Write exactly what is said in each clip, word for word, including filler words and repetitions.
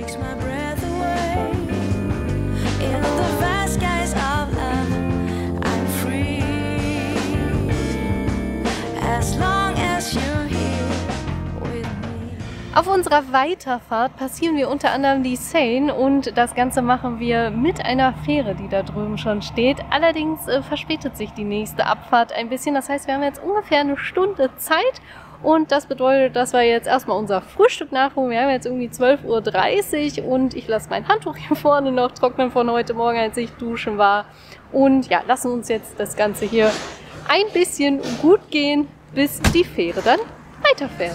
Auf unserer Weiterfahrt passieren wir unter anderem die Seine und das Ganze machen wir mit einer Fähre, die da drüben schon steht. Allerdings äh, verspätet sich die nächste Abfahrt ein bisschen. Das heißt, wir haben jetzt ungefähr eine Stunde Zeit und das bedeutet, dass wir jetzt erstmal unser Frühstück nachholen. Wir haben jetzt irgendwie zwölf Uhr dreißig und ich lasse mein Handtuch hier vorne noch trocknen von heute Morgen, als ich duschen war. Und ja, lassen uns jetzt das Ganze hier ein bisschen gut gehen, bis die Fähre dann weiterfährt.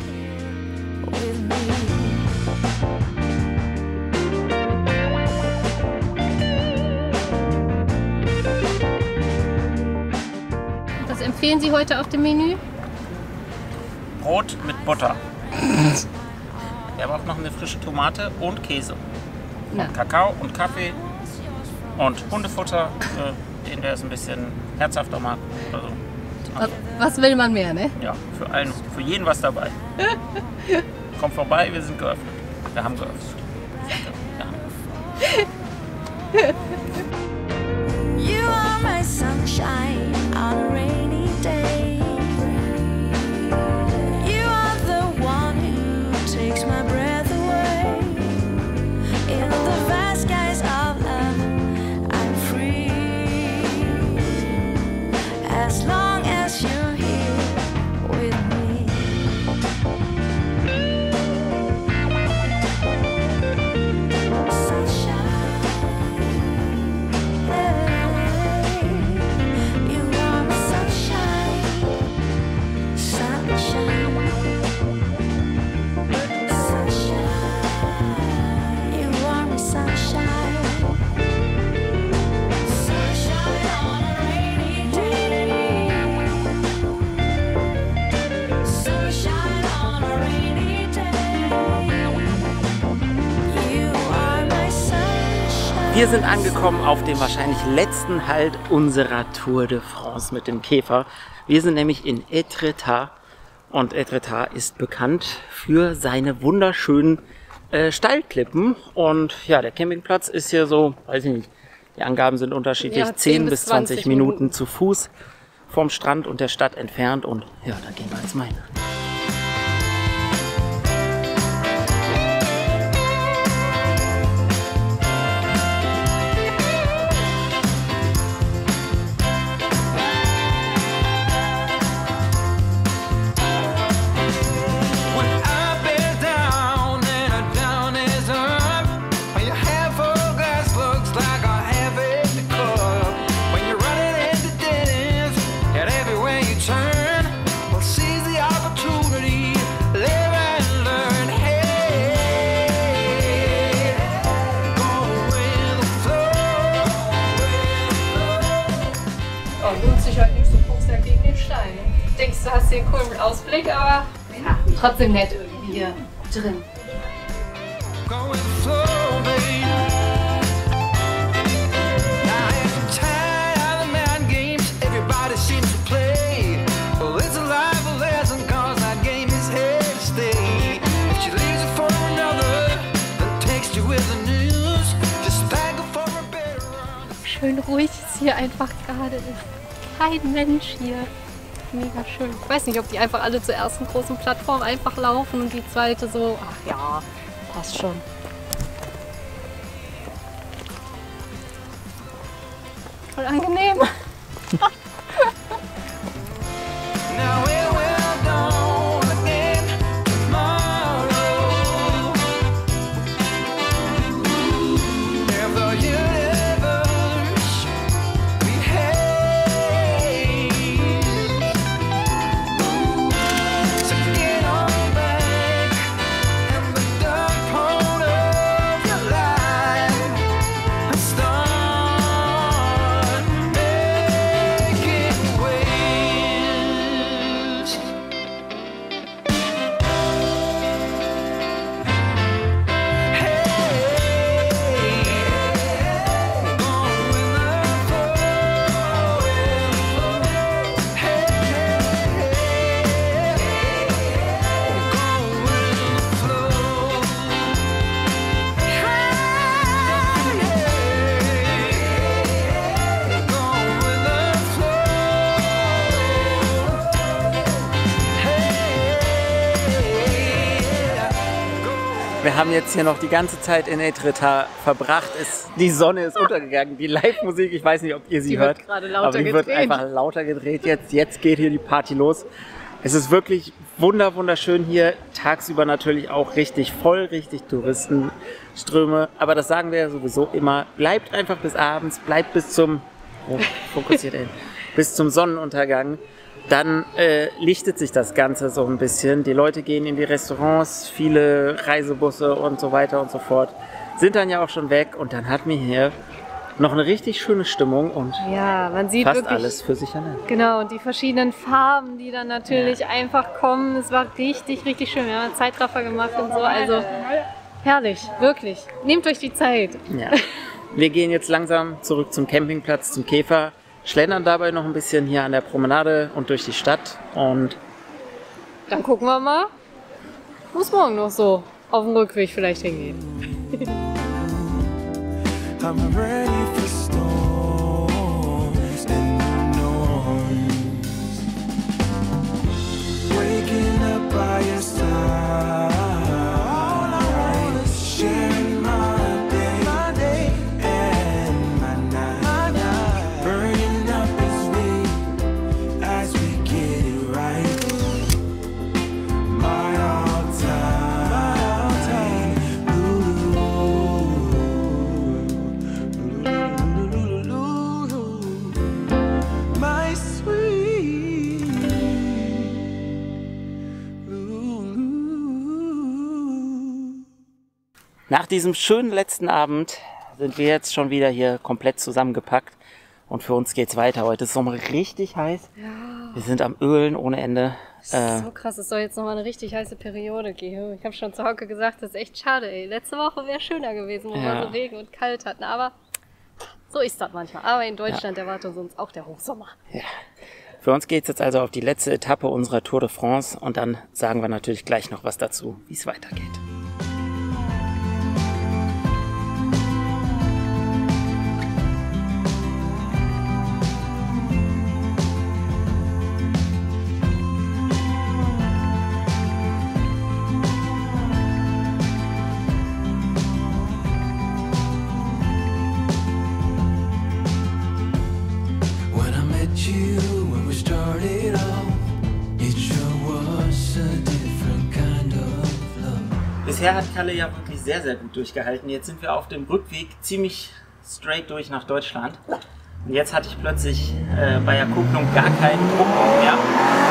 Was empfehlen Sie heute auf dem Menü? Brot mit Butter. Wir haben auch noch eine frische Tomate und Käse. Na. Und Kakao und Kaffee und Hundefutter, äh, den der es ein bisschen herzhafter mag. Also, was, was will man mehr, ne? Ja, für, allen, für jeden was dabei. Kommt vorbei, wir sind geöffnet. Wir haben geöffnet. Ja. You are my sunshine on a rainy day. You are the one who takes my breath away. In the vast skies of love, I'm free. As long as you're here with me. Wir sind angekommen auf dem wahrscheinlich letzten Halt unserer Tour de France mit dem Käfer. Wir sind nämlich in Etretat und Etretat ist bekannt für seine wunderschönen äh, Steilklippen. Und ja, der Campingplatz ist hier so, weiß ich nicht, die Angaben sind unterschiedlich, ja, zehn bis zwanzig Minuten, Minuten zu Fuß vom Strand und der Stadt entfernt. Und ja, da gehen wir jetzt mal hin. Du hast den coolen Ausblick, aber ja, trotzdem nett irgendwie hier drin. Schön ruhig ist hier einfach gerade. Kein Mensch hier. Mega schön. Ich weiß nicht, ob die einfach alle zur ersten großen Plattform einfach laufen und die zweite so, ach ja, passt schon. Voll angenehm. Wir haben jetzt hier noch die ganze Zeit in Etretat verbracht. Es, die Sonne ist untergegangen. Die Live-Musik, ich weiß nicht, ob ihr sie Die hört, wird gerade lauter aber die gedreht. wird einfach lauter gedreht. Jetzt, jetzt geht hier die Party los. Es ist wirklich wunder, wunderschön hier. Tagsüber natürlich auch richtig voll, richtig Touristenströme. Aber das sagen wir ja sowieso immer. Bleibt einfach bis abends, bleibt bis zum, oh, fokussiert hin, bis zum Sonnenuntergang. Dann äh, lichtet sich das Ganze so ein bisschen. Die Leute gehen in die Restaurants, viele Reisebusse und so weiter und so fort. Sind dann ja auch schon weg und dann hat mir hier noch eine richtig schöne Stimmung und Ja, man sieht fast wirklich alles für sich allein. Genau, und die verschiedenen Farben, die dann natürlich einfach kommen. Es war richtig, richtig schön. Wir haben einen Zeitraffer gemacht und so. Also herrlich, wirklich. Nehmt euch die Zeit. Ja. Wir gehen jetzt langsam zurück zum Campingplatz, zum Käfer, schlendern dabei noch ein bisschen hier an der Promenade und durch die Stadt und Dann gucken wir mal, wo es morgen noch so auf dem Rückweg vielleicht hingeht. I'm ready for storms and unknowns. Waking up by your side, sharing my day and my night, burning up as we as we get it right. My all-time my sweet nach diesem schönen letzten Abend sind wir jetzt schon wieder hier komplett zusammengepackt und für uns geht's weiter. Heute ist es nochmal richtig heiß. Wir sind am Ölen ohne Ende. Äh, So krass, es soll jetzt nochmal eine richtig heiße Periode geben. Ich habe schon zu Hauke gesagt, das ist echt schade, ey. Letzte Woche wäre schöner gewesen, wo Ja. wir so Regen und kalt hatten. Aber so ist das manchmal. Aber in Deutschland erwartet uns auch der Hochsommer. für uns geht's jetzt also auf die letzte Etappe unserer Tour de France und dann sagen wir natürlich gleich noch was dazu, wie es weitergeht. when I met you, when we started off, it sure was a different kind of love. Bisher hat Kalle ja wirklich sehr, sehr gut durchgehalten. Jetzt sind wir auf dem Rückweg ziemlich straight durch nach Deutschland. Und jetzt hatte ich plötzlich äh, bei der Kupplung gar keinen Druckpunkt mehr.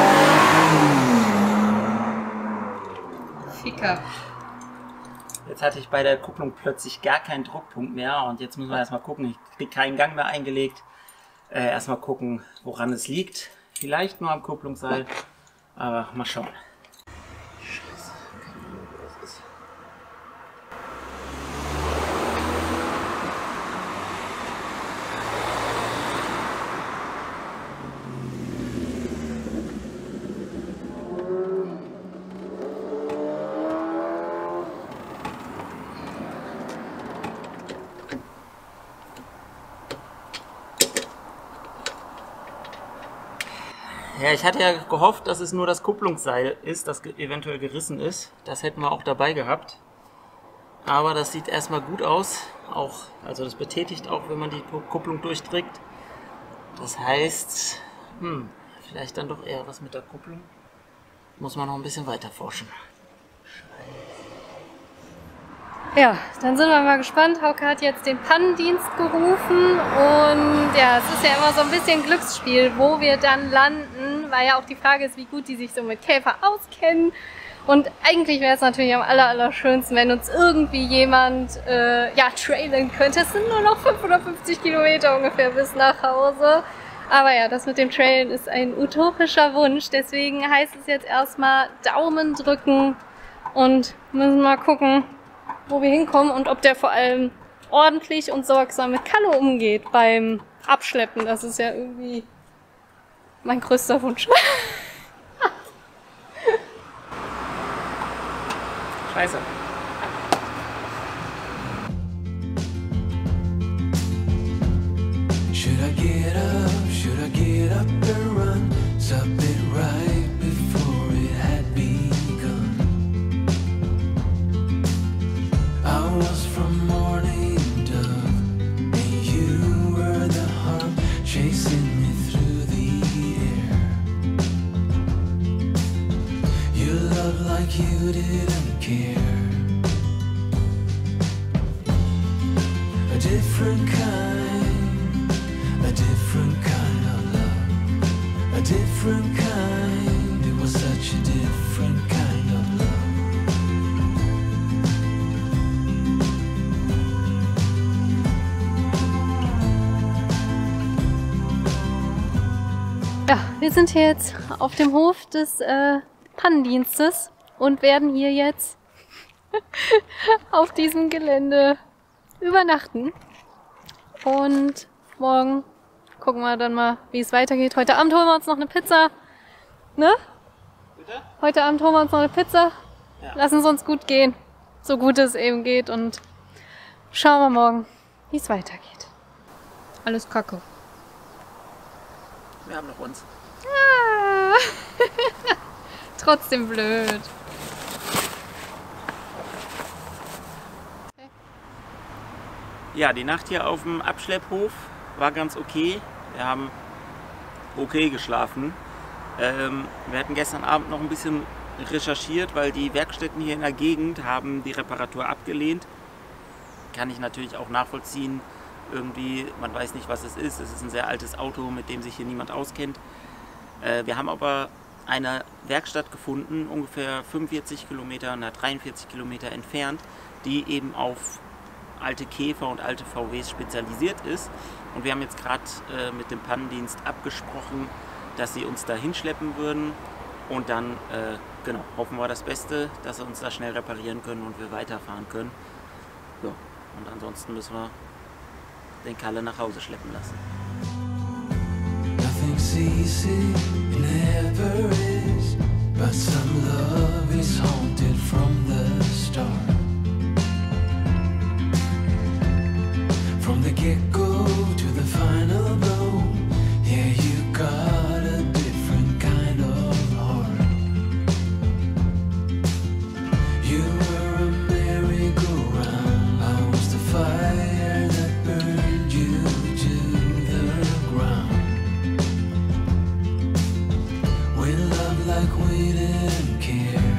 Ficker. Jetzt hatte ich bei der Kupplung plötzlich gar keinen Druckpunkt mehr und jetzt müssen wir erstmal gucken. Ich kriege keinen Gang mehr eingelegt. Äh, erstmal gucken, woran es liegt. Vielleicht nur am Kupplungsseil, aber mal schauen. Scheiße, keine Ahnung, wo das ist. Ja, ich hatte ja gehofft, dass es nur das Kupplungsseil ist, das ge- eventuell gerissen ist. Das hätten wir auch dabei gehabt. Aber das sieht erstmal gut aus. Auch, also das betätigt auch, wenn man die Ku- Kupplung durchträgt. Das heißt, hm, vielleicht dann doch eher was mit der Kupplung. Muss man noch ein bisschen weiter forschen. Ja, dann sind wir mal gespannt. Hauke hat jetzt den Pannendienst gerufen und ja, es ist ja immer so ein bisschen Glücksspiel, wo wir dann landen, weil ja auch die Frage ist, wie gut die sich so mit Käfer auskennen. Und eigentlich wäre es natürlich am aller, allerschönsten, wenn uns irgendwie jemand äh, ja, trailen könnte. Es sind nur noch fünfhundertfünfzig Kilometer ungefähr bis nach Hause. Aber ja, das mit dem Trailen ist ein utopischer Wunsch. Deswegen heißt es jetzt erstmal Daumen drücken und müssen mal gucken, wo wir hinkommen und ob der vor allem ordentlich und sorgsam mit Kalle umgeht beim Abschleppen. Das ist ja irgendwie mein größter Wunsch. Scheiße. Should I get up? Should I get up and run? Stop it right before it had begun. like you didn't care. A different kind, a different kind of love. A different kind, it was such a different kind of love. Ja, wir sind hier jetzt auf dem Hof des äh, Pannendienstes und werden hier jetzt auf diesem Gelände übernachten. Und morgen gucken wir dann mal, wie es weitergeht. Heute Abend holen wir uns noch eine Pizza. Ne? Bitte? Heute Abend holen wir uns noch eine Pizza. Ja. Lassen es uns gut gehen. So gut es eben geht. Und schauen wir morgen, wie es weitergeht. Alles Kacke. Wir haben noch uns. Ah. Trotzdem blöd. Ja, die Nacht hier auf dem Abschlepphof war ganz okay. Wir haben okay geschlafen. Ähm, wir hatten gestern Abend noch ein bisschen recherchiert, weil die Werkstätten hier in der Gegend haben die Reparatur abgelehnt. Kann ich natürlich auch nachvollziehen. Irgendwie, man weiß nicht, was es ist. Es ist ein sehr altes Auto, mit dem sich hier niemand auskennt. Äh, wir haben aber eine Werkstatt gefunden, ungefähr fünfundvierzig Kilometer, na dreiundvierzig Kilometer entfernt, die eben auf alte Käfer und alte V Ws spezialisiert ist. Und wir haben jetzt gerade äh, mit dem Pannendienst abgesprochen, dass sie uns da hinschleppen würden. Und dann äh, genau, hoffen wir das Beste, dass sie uns da schnell reparieren können und wir weiterfahren können. Ja, und ansonsten müssen wir den Kalle nach Hause schleppen lassen. Nothing's easy, never is, but some love is haunted from the start. From the get-go to the final blow, yeah, you got a different kind of heart. You were a merry-go-round, I was the fire that burned you to the ground. We loved like we didn't care.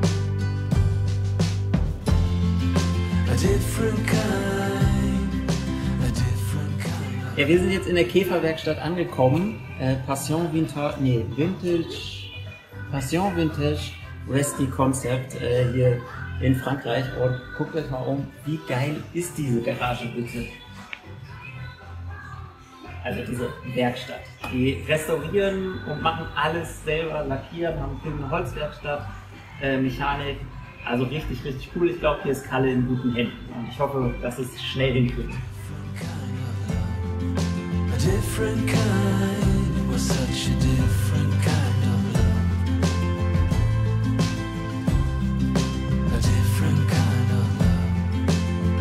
A different kind, a different kind of... Ja, wir sind jetzt in der Käferwerkstatt angekommen. Äh, Passion Vintage, nee, Vintage, Passion Vintage Rusty Concept äh, hier in Frankreich. Und guckt euch mal um, wie geil ist diese Garage bitte? Also diese Werkstatt. Die restaurieren und machen alles selber, lackieren, haben eine Holzwerkstatt, äh, Mechanik. Also richtig, richtig cool. Ich glaube, hier ist Kalle in guten Händen. Und ich hoffe, dass es schnell hinkriegt. A different kind, it was such a different kind of love. A different kind of love.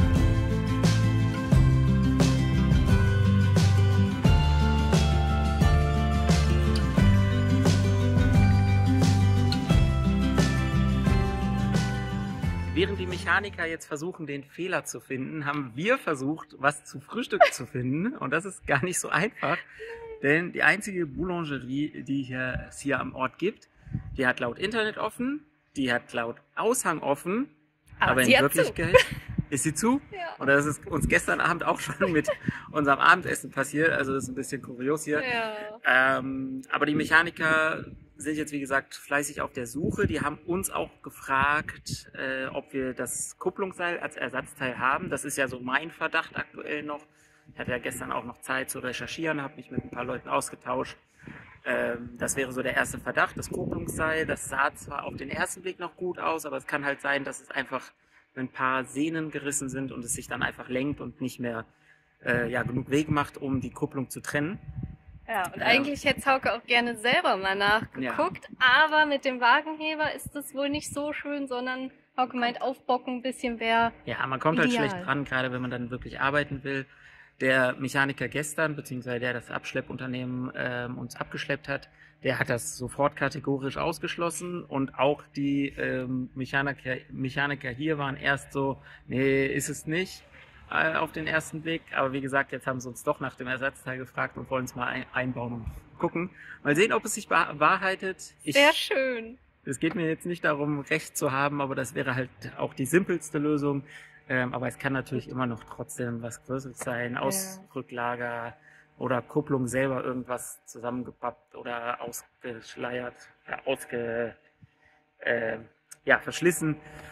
Während die Mechaniker jetzt versuchen, den Fehler zu finden, haben wir versucht, was zu Frühstück zu finden. Und das ist gar nicht so einfach, denn die einzige Boulangerie, die hier, es hier am Ort gibt, die hat laut Internet offen, die hat laut Aushang offen, Aber aber, sie in hat Wirklichkeit ist sie zu. Ja. Und das ist uns gestern Abend auch schon mit unserem Abendessen passiert. Also das ist ein bisschen kurios hier. Ja. Ähm, aber die Mechaniker sind jetzt, wie gesagt, fleißig auf der Suche. Die haben uns auch gefragt, äh, ob wir das Kupplungsseil als Ersatzteil haben. Das ist ja so mein Verdacht aktuell noch. Ich hatte ja gestern auch noch Zeit zu recherchieren, habe mich mit ein paar Leuten ausgetauscht. Ähm, das wäre so der erste Verdacht, das Kupplungsseil. Das sah zwar auf den ersten Blick noch gut aus, aber es kann halt sein, dass es einfach ein paar Sehnen gerissen sind und es sich dann einfach lenkt und nicht mehr äh, ja, genug Weg macht, um die Kupplung zu trennen. Ja, und Ja. eigentlich hätte Hauke auch gerne selber mal nachgeguckt, aber mit dem Wagenheber ist das wohl nicht so schön, sondern Hauke meint, aufbocken ein bisschen wäre. Ja, man kommt Ideal. halt schlecht dran, gerade wenn man dann wirklich arbeiten will. Der Mechaniker gestern, beziehungsweise der das Abschleppunternehmen ähm, uns abgeschleppt hat, der hat das sofort kategorisch ausgeschlossen und auch die ähm, Mechaniker, Mechaniker hier waren erst so, nee, ist es nicht äh, auf den ersten Blick. Aber wie gesagt, jetzt haben sie uns doch nach dem Ersatzteil gefragt und wollen es mal ein einbauen und gucken. Mal sehen, ob es sich bewahrheitet. Ich Sehr schön. Es geht mir jetzt nicht darum, Recht zu haben, aber das wäre halt auch die simpelste Lösung. Ähm, aber es kann natürlich immer noch trotzdem was Größeres sein, Ausrücklager oder Kupplung selber irgendwas zusammengepappt oder ausgeschleiert, ja, ausge, äh, ja, verschlissen.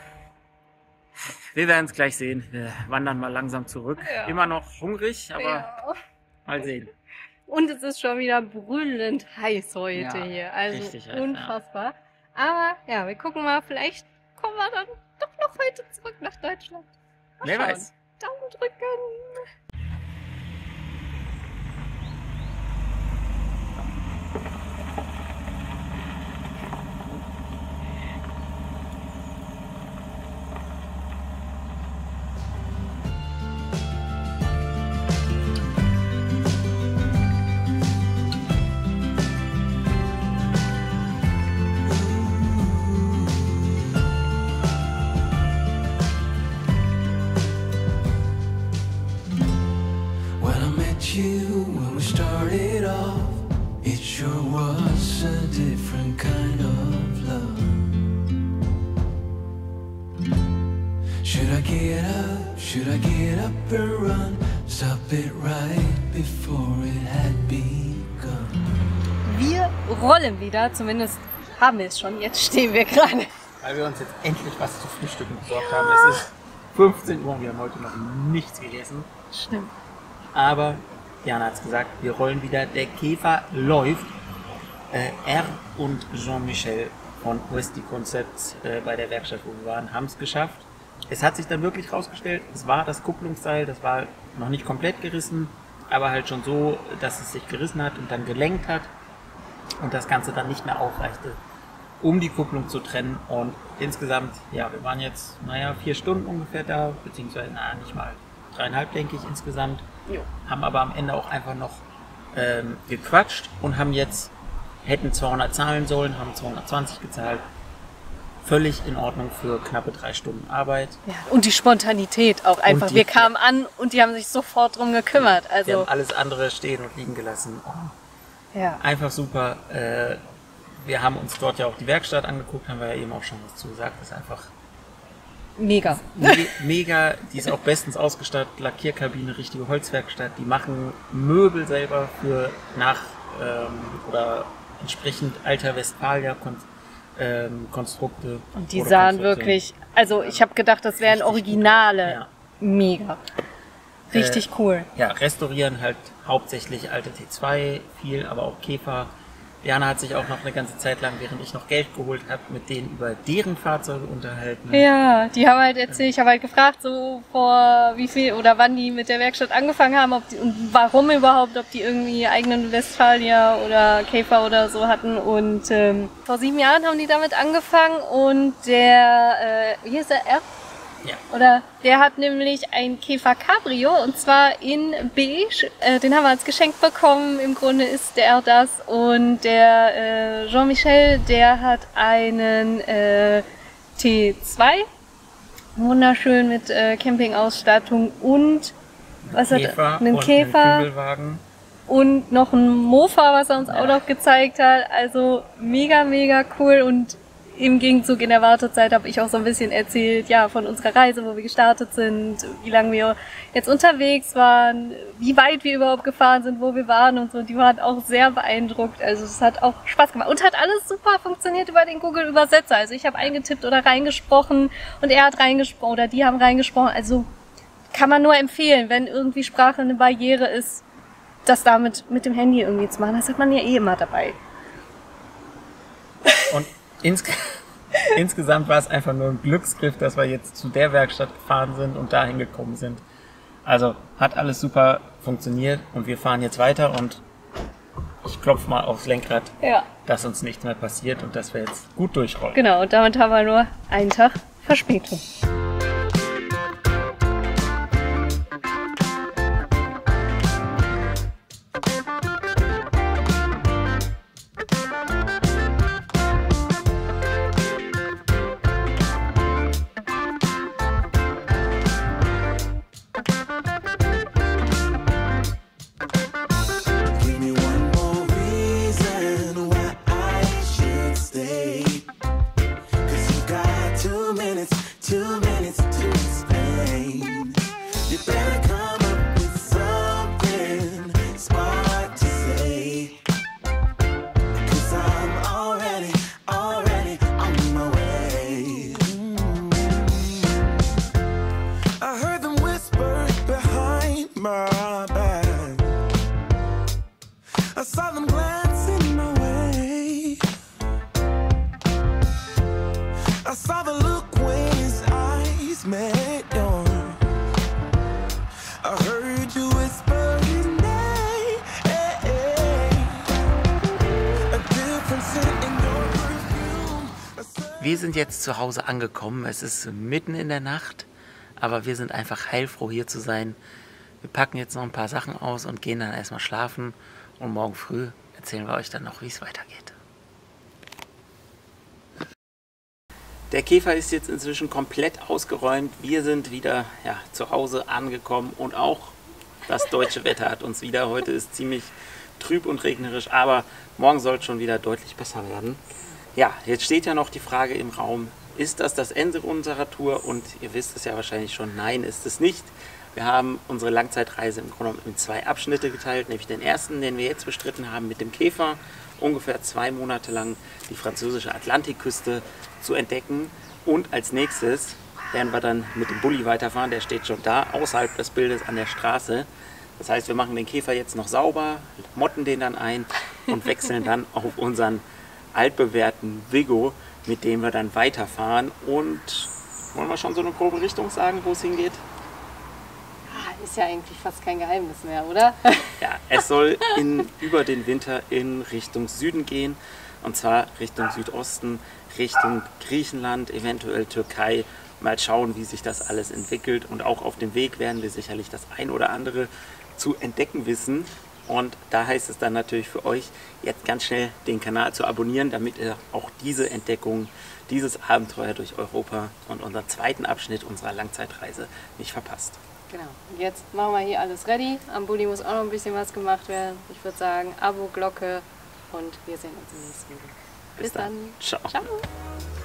Wir werden es gleich sehen. Wir wandern mal langsam zurück. Ja. Immer noch hungrig, aber Ja. mal sehen. Und es ist schon wieder brüllend heiß heute Ja, hier. Also richtig heiß, unfassbar. Aber ja, wir gucken mal, vielleicht kommen wir dann doch noch heute zurück nach Deutschland. Mal Wer schauen. weiß. Daumen drücken. When I met you, when we started off, it sure was a different kind of love. Should I get up, should I get up and run, stop it right before it had begun? Wir rollen wieder, zumindest haben wir es schon. Jetzt stehen wir gerade. Weil wir uns jetzt endlich was zu frühstücken besorgt haben. Es ist fünfzehn Uhr und wir haben heute noch nichts gegessen. Stimmt. Aber Jana hat es gesagt, wir rollen wieder. Der Käfer läuft. Äh, R und Jean-Michel von Westy Concepts äh, bei der Werkstatt, wo wir waren, haben es geschafft. Es hat sich dann wirklich rausgestellt, es war das Kupplungsseil, das war noch nicht komplett gerissen, aber halt schon so, dass es sich gerissen hat und dann gelenkt hat und das Ganze dann nicht mehr aufreichte, um die Kupplung zu trennen. Und insgesamt, ja, wir waren jetzt, naja, vier Stunden ungefähr da, beziehungsweise, naja, nicht mal dreieinhalb, denke ich, insgesamt. Jo. Haben aber am Ende auch einfach noch ähm, gequatscht und haben jetzt, hätten zweihundert zahlen sollen, haben zweihundertzwanzig gezahlt. Völlig in Ordnung für knappe drei Stunden Arbeit. Ja, und die Spontanität auch einfach. die- Wir kamen an und die haben sich sofort drum gekümmert. Wir Also, haben alles andere stehen und liegen gelassen. ja. Einfach super. Äh, wir haben uns dort ja auch die Werkstatt angeguckt, haben wir ja eben auch schon was zu gesagt. Das ist einfach Mega. me mega. Die ist auch bestens ausgestattet. Lackierkabine, richtige Holzwerkstatt. Die machen Möbel selber für nach ähm, oder entsprechend alter Westfalia Kon ähm, Konstrukte. Und die oder sahen Konstrukte. wirklich, also ich habe gedacht, das wären Richtig Originale. Ja. Mega. Richtig cool. Ja, restaurieren halt hauptsächlich alte T zwei, viel, aber auch Käfer. Jana hat sich auch noch eine ganze Zeit lang, während ich noch Geld geholt habe, mit denen über deren Fahrzeuge unterhalten. Ja, die haben halt erzählt, ich habe halt gefragt, so vor wie viel oder wann die mit der Werkstatt angefangen haben, ob die, und warum überhaupt, ob die irgendwie eigenen Westfalia oder Käfer oder so hatten. Und ähm, vor sieben Jahren haben die damit angefangen und der, äh, wie ist der, R? Ja. Oder der hat nämlich ein Käfer Cabrio und zwar in beige. Äh, den haben wir als Geschenk bekommen. Im Grunde ist der das. Und der äh, Jean-Michel, der hat einen äh, T zwei. Wunderschön mit äh, Campingausstattung und was hat Käfer er? Einen und Käfer einen Kübelwagen. und noch ein Mofa, was er uns Ja. auch noch gezeigt hat. Also mega, mega cool. Und im Gegenzug in der Wartezeit habe ich auch so ein bisschen erzählt, ja, von unserer Reise, wo wir gestartet sind, wie lange wir jetzt unterwegs waren, wie weit wir überhaupt gefahren sind, wo wir waren und so. Die waren auch sehr beeindruckt. Also es hat auch Spaß gemacht und hat alles super funktioniert über den Google-Übersetzer. Also ich habe eingetippt oder reingesprochen und er hat reingesprochen oder die haben reingesprochen. Also kann man nur empfehlen, wenn irgendwie Sprache eine Barriere ist, das damit mit dem Handy irgendwie zu machen. Das hat man ja eh immer dabei. Und insge insgesamt war es einfach nur ein Glücksgriff, dass wir jetzt zu der Werkstatt gefahren sind und dahin gekommen sind. Also hat alles super funktioniert und wir fahren jetzt weiter und ich klopfe mal aufs Lenkrad, Ja. dass uns nichts mehr passiert und dass wir jetzt gut durchrollen. Genau, und damit haben wir nur einen Tag Verspätung. Give me one more reason why I should stay. two minutes to explain. You better come up with something smart to say. 'Cause I'm already, already on my way. Mm. I heard them whisper behind my back. I saw them glancing my way. I saw the look when his eyes met yours. I heard you whisper his name. Hey, hey. A different scent in your perfume. A certain- Wir sind jetzt zu Hause angekommen. Es ist mitten in der Nacht, aber wir sind einfach heilfroh, hier zu sein. Wir packen jetzt noch ein paar Sachen aus und gehen dann erstmal schlafen. Und morgen früh erzählen wir euch dann noch, wie es weitergeht. Der Käfer ist jetzt inzwischen komplett ausgeräumt. Wir sind wieder ja, zu Hause angekommen und auch das deutsche Wetter hat uns wieder. Heute ist ziemlich trüb und regnerisch, aber morgen soll es schon wieder deutlich besser werden. Ja, jetzt steht ja noch die Frage im Raum, ist das das Ende unserer Tour? Und ihr wisst es ja wahrscheinlich schon, nein, ist es nicht. Wir haben unsere Langzeitreise im Grunde genommen in zwei Abschnitte geteilt, nämlich den ersten, den wir jetzt bestritten haben mit dem Käfer, ungefähr zwei Monate lang die französische Atlantikküste zu entdecken. Und als nächstes werden wir dann mit dem Bulli weiterfahren, der steht schon da, außerhalb des Bildes an der Straße. Das heißt, wir machen den Käfer jetzt noch sauber, motten den dann ein und wechseln dann auf unseren altbewährten Vigo, mit dem wir dann weiterfahren. Und wollen wir schon so eine grobe Richtung sagen, wo es hingeht? Ist ja eigentlich fast kein Geheimnis mehr, oder? Ja, es soll in, über den Winter in Richtung Süden gehen. Und zwar Richtung Südosten, Richtung Griechenland, eventuell Türkei. Mal schauen, wie sich das alles entwickelt. Und auch auf dem Weg werden wir sicherlich das ein oder andere zu entdecken wissen. Und da heißt es dann natürlich für euch, jetzt ganz schnell den Kanal zu abonnieren, damit ihr auch diese Entdeckung, dieses Abenteuer durch Europa und unseren zweiten Abschnitt unserer Langzeitreise nicht verpasst. Genau. Und jetzt machen wir hier alles ready. Am Bulli muss auch noch ein bisschen was gemacht werden. Ich würde sagen, Abo, Glocke und wir sehen uns im nächsten Video. Bis, Bis dann. dann. Ciao. Ciao.